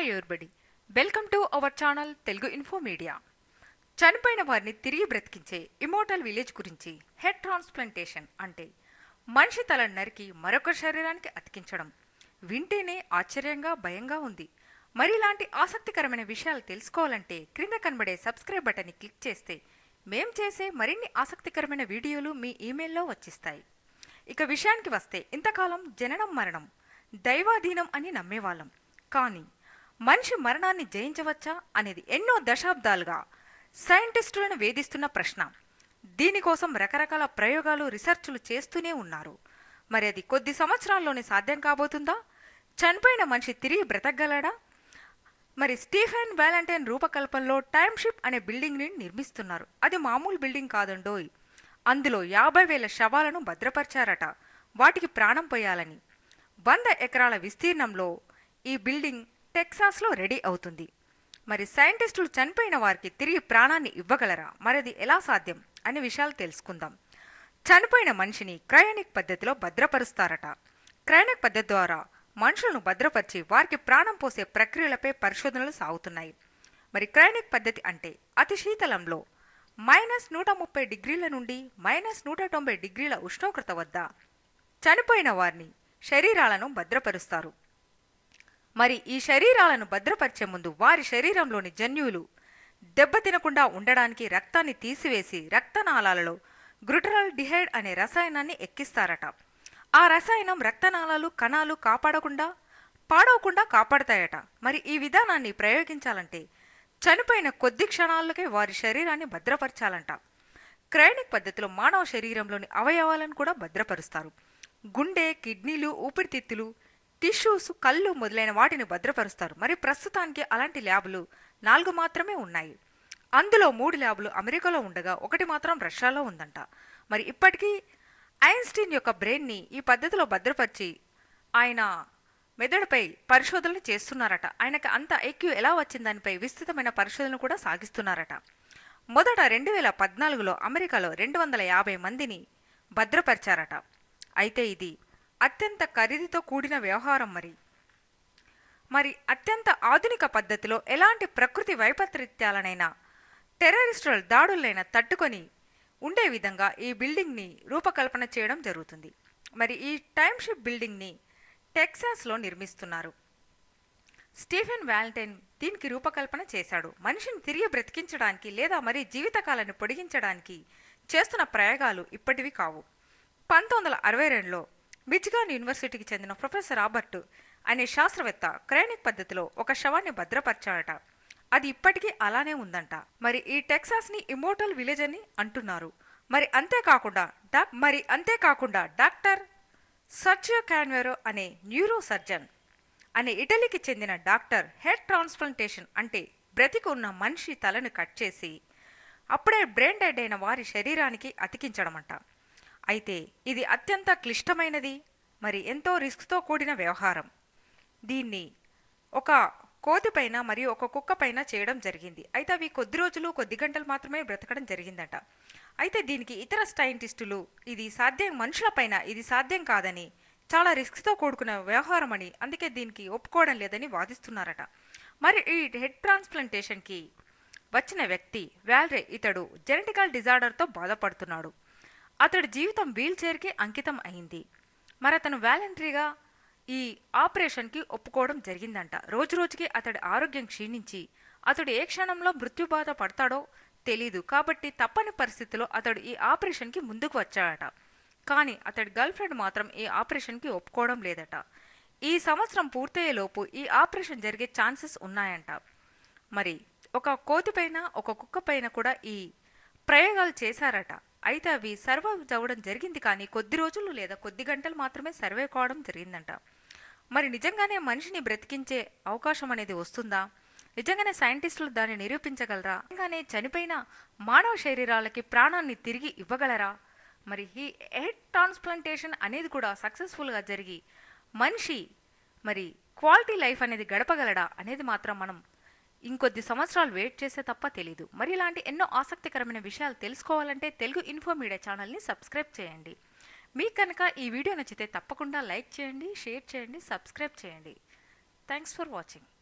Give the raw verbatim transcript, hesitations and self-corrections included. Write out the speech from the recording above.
Hi everybody, welcome to our channel Telugu Info Media. చనిపోయిన వారిని తిరిగి బ్రతికించే ఇమ్మోర్టల్ విలేజ్ గురించి హెడ్ ట్రాన్స్ప్లాంటేషన్ అంటే మనిషి తలను నరికి మరొక శరీరానికి అతికించడం వింటేనే ఆశ్చర్యంగా భయంగా ఉంది. మరి ఇలాంటి ఆసక్తికరమైన విషయాలు తెలుసుకోవాలంటే క్రింద కనబడే సబ్స్క్రైబ్ బటన్ని క్లిక్ చేస్తే మేం చేసే మరిన్ని ఆసక్తికరమైన వీడియోలు మీ ఈమెయిల్లో వచ్చిస్తాయి. ఇక విషయానికి వస్తే ఇంతకాలం జననం మరణం దైవాధీనం అని నమ్మేవాళ్ళం. కానీ మనిషి మరణాన్ని జయించవచ్చా అనేది ఎన్నో దశాబ్దాలుగా సైంటిస్టులను వేధిస్తున్న ప్రశ్న. దీనికోసం రకరకాల ప్రయోగాలు రీసెర్చ్లు చేస్తూనే ఉన్నారు. మరి అది కొద్ది సంవత్సరాల్లోనే సాధ్యం కాబోతుందా? చనిపోయిన మనిషి తిరిగి బ్రతకగలడా? మరి స్టీఫెన్ వాలంటైన్ రూపకల్పనలో టైమ్షిప్ అనే బిల్డింగ్ని నిర్మిస్తున్నారు. అది మామూలు బిల్డింగ్ కాదండోయ్. అందులో యాభై వేల శవాలను భద్రపరిచారట, వాటికి ప్రాణం పోయాలని. వంద ఎకరాల విస్తీర్ణంలో ఈ బిల్డింగ్ టెక్సాస్లో రెడీ అవుతుంది. మరి సైంటిస్టులు చనిపోయిన వారికి తిరిగి ప్రాణాన్ని ఇవ్వగలరా? మరది ఎలా సాధ్యం అనే విషయాలు తెలుసుకుందాం. చనిపోయిన మనిషిని క్రయోనిక్ పద్ధతిలో భద్రపరుస్తారట. క్రయోనిక్ పద్ధతి ద్వారా మనుషులను భద్రపరిచి వారికి ప్రాణం పోసే ప్రక్రియలపై పరిశోధనలు సాగుతున్నాయి. మరి క్రయోనిక్ పద్ధతి అంటే అతి శీతలంలో మైనస్ నూట ముప్పై డిగ్రీల నుండి మైనస్ నూట తొంభై డిగ్రీల ఉష్ణోగ్రత వద్ద చనిపోయిన వారిని శరీరాలను భద్రపరుస్తారు. మరి ఈ శరీరాలను భద్రపరిచే ముందు వారి శరీరంలోని జన్యువులు దెబ్బతినకుండా ఉండడానికి రక్తాన్ని తీసివేసి రక్తనాళాలలో గ్లూటరల్ డిహైడ్ అనే రసాయనాన్ని ఎక్కిస్తారట. ఆ రసాయనం రక్తనాళాలు కణాలు కాపాడకుండా పాడవకుండా కాపాడతాయట. మరి ఈ విధానాన్ని ప్రయోగించాలంటే చనిపోయిన కొద్ది క్షణాలకే వారి శరీరాన్ని భద్రపరచాలంట. క్రయోనిక్ పద్ధతిలో మానవ శరీరంలోని అవయవాలను కూడా భద్రపరుస్తారు. గుండె, కిడ్నీలు, ఊపిరితిత్తులు, టిష్యూస్, కళ్ళు మొదలైన వాటిని భద్రపరుస్తారు. మరి ప్రస్తుతానికి అలాంటి ల్యాబులు నాలుగు మాత్రమే ఉన్నాయి. అందులో మూడు ల్యాబులు అమెరికాలో ఉండగా ఒకటి మాత్రం రష్యాలో ఉందంట. మరి ఇప్పటికీ ఐన్స్టీన్ యొక్క బ్రెయిన్ని ఈ పద్ధతిలో భద్రపరిచి ఆయన మెదడుపై పరిశోధనలు చేస్తున్నారట. ఆయనకు అంత ఐక్యూ ఎలా వచ్చిందానిపై విస్తృతమైన పరిశోధనలు కూడా సాగిస్తున్నారట. మొదట రెండు వేల పద్నాలుగులో అమెరికాలో రెండు వందల యాభై మందిని భద్రపరిచారట. అయితే ఇది అత్యంత ఖరీదుతో కూడిన వ్యవహారం. మరి మరి అత్యంత ఆధునిక పద్ధతిలో ఎలాంటి ప్రకృతి వైపరీత్యాలనైనా టెర్రరిస్టుల దాడులైనా తట్టుకొని ఉండే విధంగా ఈ బిల్డింగ్ని రూపకల్పన చేయడం జరుగుతుంది. మరి ఈ టైమ్షిప్ బిల్డింగ్ని టెక్సాస్లో నిర్మిస్తున్నారు. స్టీఫెన్ వాలంటైన్ దీనికి రూపకల్పన చేశాడు. మనిషిని తిరిగి బ్రతికించడానికి లేదా మరి జీవితకాలాన్ని పొడిగించడానికి చేస్తున్న ప్రయోగాలు ఇప్పటివి కావు. పంతొమ్మిది వందల అరవై రెండులో మిచిగాన్ యూనివర్సిటీకి చెందిన ప్రొఫెసర్ రాబర్ట్ అనే శాస్త్రవేత్త క్రయోనిక్ పద్ధతిలో ఒక శవాన్ని భద్రపరిచాడట. అది ఇప్పటికీ అలానే ఉందంట. మరి ఈ టెక్సాస్ ని ఇమ్మోర్టల్ విలేజ్ అని అంటున్నారు. మరి అంతేకాకుండా డాక్ మరి అంతేకాకుండా డాక్టర్ సర్జియో canavero అనే న్యూరో సర్జన్ అనే ఇటలీకి చెందిన డాక్టర్ హెడ్ ట్రాన్స్ప్లాంటేషన్ అంటే బ్రతికి ఉన్న మనిషి తలను కట్ చేసి అప్పుడే బ్రెయిన్ డెడ్ అయిన వారి శరీరానికి అతికించడం అంట. అయితే ఇది అత్యంత క్లిష్టమైనది, మరి ఎంతో రిస్క్తో కూడిన వ్యవహారం. దీన్ని ఒక కోతి పైన మరియు ఒక కుక్క పైన చేయడం జరిగింది. అయితే అవి కొద్ది రోజులు కొద్ది గంటలు మాత్రమే బ్రతకడం జరిగిందట. అయితే దీనికి ఇతర సైంటిస్టులు ఇది సాధ్యం మనుషుల పైన ఇది సాధ్యం కాదని, చాలా రిస్క్తో కూడుకున్న వ్యవహారం అని, అందుకే దీనికి ఒప్పుకోవడం లేదని వాదిస్తున్నారట. మరి ఈ హెడ్ ట్రాన్స్ప్లాంటేషన్కి వచ్చిన వ్యక్తి వాలెరో, ఇతడు జెనెటికల్ డిజార్డర్తో బాధపడుతున్నాడు. అతడి జీవితం వీల్ చైర్కి అంకితం అయింది. మరి అతను వాలంటరీగా ఈ ఆపరేషన్కి ఒప్పుకోవడం జరిగిందంట. రోజు రోజుకి అతడి ఆరోగ్యం క్షీణించి అతడు ఏ క్షణంలో మృత్యుబాధ పడతాడో తెలీదు. కాబట్టి తప్పని పరిస్థితిలో అతడు ఈ ఆపరేషన్కి ముందుకు వచ్చాడట. కానీ అతడి గర్ల్ ఫ్రెండ్ మాత్రం ఈ ఆపరేషన్కి ఒప్పుకోవడం లేదట. ఈ సంవత్సరం పూర్తయ్యేలోపు ఈ ఆపరేషన్ జరిగే ఛాన్సెస్ ఉన్నాయంట. మరి ఒక కోతి పైన ఒక కుక్క పైన కూడా ఈ ప్రయోగాలు చేశారట. అయితే అవి సర్వైవ్ అవ్వడం జరిగింది, కానీ కొద్ది రోజులు లేదా కొద్ది గంటలు మాత్రమే సర్వైవ్ కావడం జరిగిందంట. మరి నిజంగానే మనిషిని బ్రతికించే అవకాశం అనేది వస్తుందా? నిజంగానే సైంటిస్టులు దాన్ని నిరూపించగలరా? నిజంగానే చనిపోయిన మానవ శరీరాలకి ప్రాణాన్ని తిరిగి ఇవ్వగలరా? మరి ఈ హెడ్ ట్రాన్స్ప్లాంటేషన్ అనేది కూడా సక్సెస్ఫుల్గా జరిగి మనిషి మరి క్వాలిటీ లైఫ్ అనేది గడపగలడా అనేది మాత్రం మనం ఇంకొద్ది సంవత్సరాలు వెయిట్ చేసే తప్ప తెలీదు. మరి ఇలాంటి ఎన్నో ఆసక్తికరమైన విషయాలు తెలుసుకోవాలంటే తెలుగు ఇన్ఫో మీడియా ఛానల్ని సబ్స్క్రైబ్ చేయండి. మీకు కనుక ఈ వీడియో నచ్చితే తప్పకుండా లైక్ చేయండి, షేర్ చేయండి, సబ్స్క్రైబ్ చేయండి. Thanks for watching.